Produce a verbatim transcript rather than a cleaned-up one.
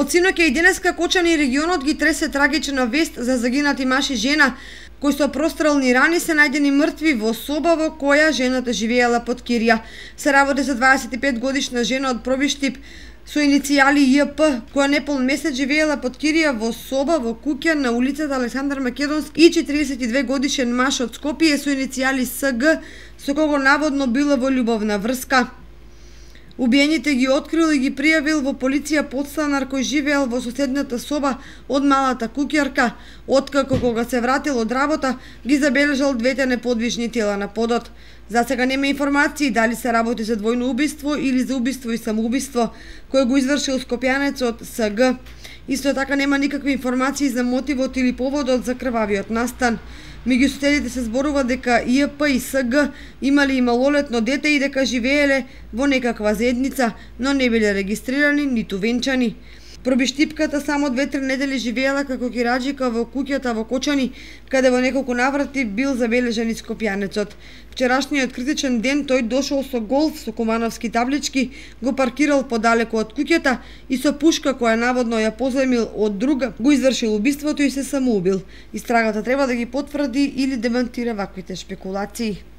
Од синоќа и денеска Кочани и регионот ги тресе трагична вест за загинати маж и жена кои со прострелни рани се најдени мртви во соба во која жената живеела под кирија. Се работи за дваесет и пет годишна жена од Пробиштип со иницијали Ј П, која неполн месец живеела под кирија во соба во куќа на улицата Александар Македонски, и четиридесет и две годишен маж од Скопје со иницијали С Г, со кого наводно била во љубовна врска. Убиените ги открил и ги пријавил во полиција подстанар кој живеел во соседната соба од малата куќарка. Откако кога се вратил од работа, ги забележал двете неподвижни тела на подот. За сега нема информации дали се работи за двојно убиство или за убиство и самоубиство, кој го извршил скопјанецот С Г. Исто така нема никакви информации за мотивот или поводот за крвавиот настан. Меѓу соседите се зборува дека Ј П и С Г имали и малолетно дете и дека живееле во некаква заедница, но не биле регистрирани ниту венчани. Пробиштипката само две-три недели живеела како кираџика во куќата во Кочани, каде во неколку наврати бил забележан и скопјанецот. Вчерашниот критичен ден тој дошол со голф со кумановски таблички, го паркирал подалеку од куќата и со пушка која наводно ја позајмил од друга, го извршил убиството и се самоубил. Истрагата треба да ги потврди или демантира ваквите шпекулации.